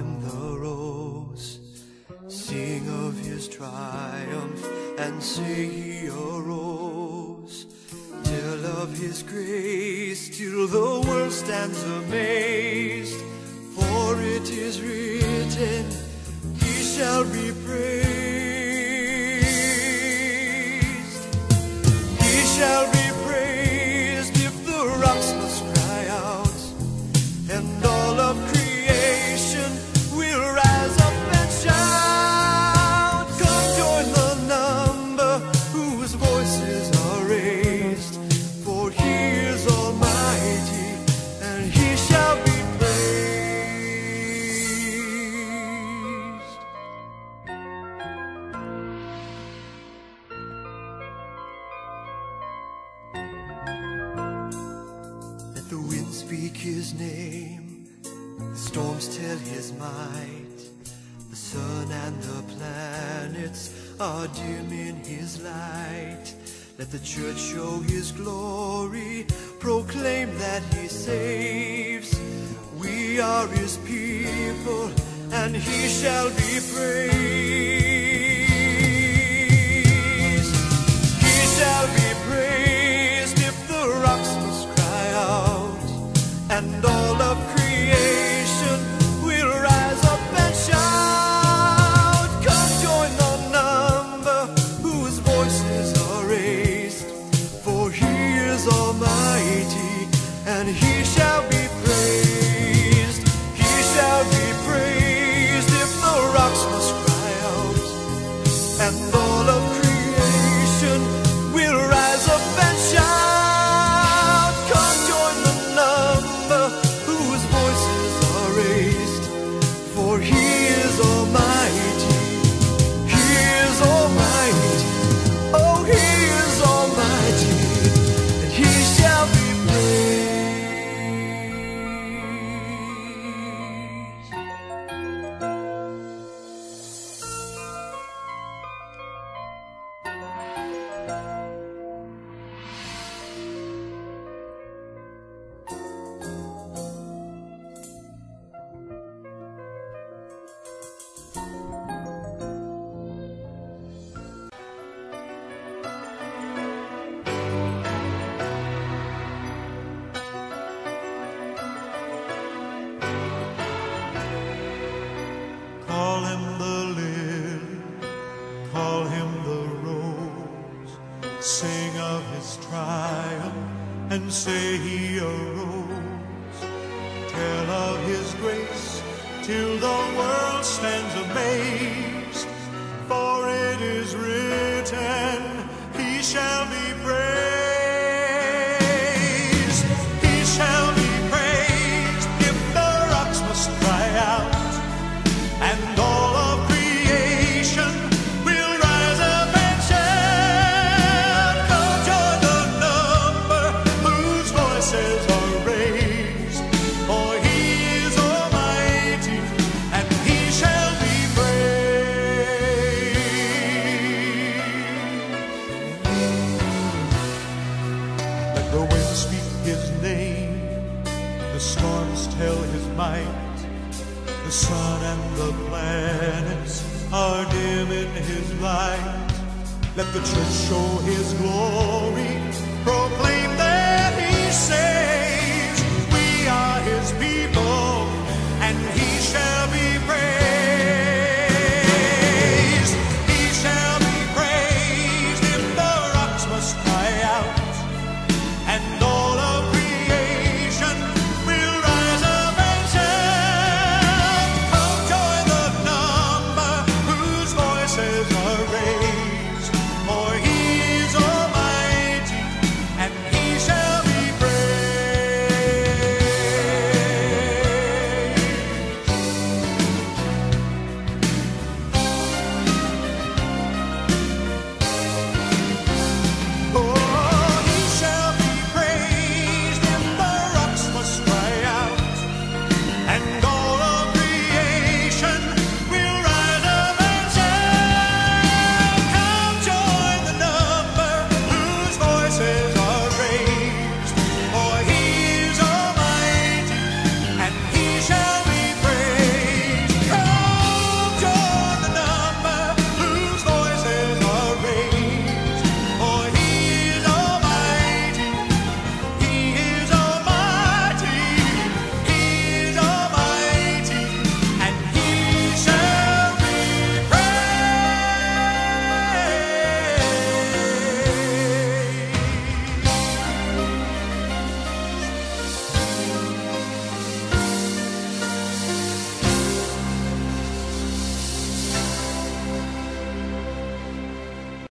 him the rose, sing of his triumph, and say he arose. Tell of his grace till the world stands amazed, for it is written, he shall be praised. He shall be praised if the rocks must cry out, and all of creation will rise up and shout. Come join the number whose voices are raised, for he is almighty, and he shall be praised. Let the wind speak his name, the storms tell his might. The sun and the planets are dim in his light. Let the church show his glory, proclaim that he saves. We are his people, and he shall be praised. He shall be praised if the rocks must cry out, and all of creation will rise up and shout. Come join the number whose voices are raised, for he is almighty, and he shall be praised. He shall be praised if the rocks must cry out, and all of creation will rise up and shout. Come join the number whose voices are raised, for he is almighty. He is almighty. Oh, he is almighty, and he shall be praised. Call him the lily, call him the rose, sing of his triumph, and say he arose. Tell of his grace till the world stands amazed, for it is written, he shall be praised. He shall be praised if the rocks must cry out, and all of creation will rise up and shout. Come join the number whose voices are raised, for he is almighty, and he shall be praised. Let the wind speak his name, the storms tell his might. The sun and the planets are dim in his light. Let the church show his glory, proclaim that he saves.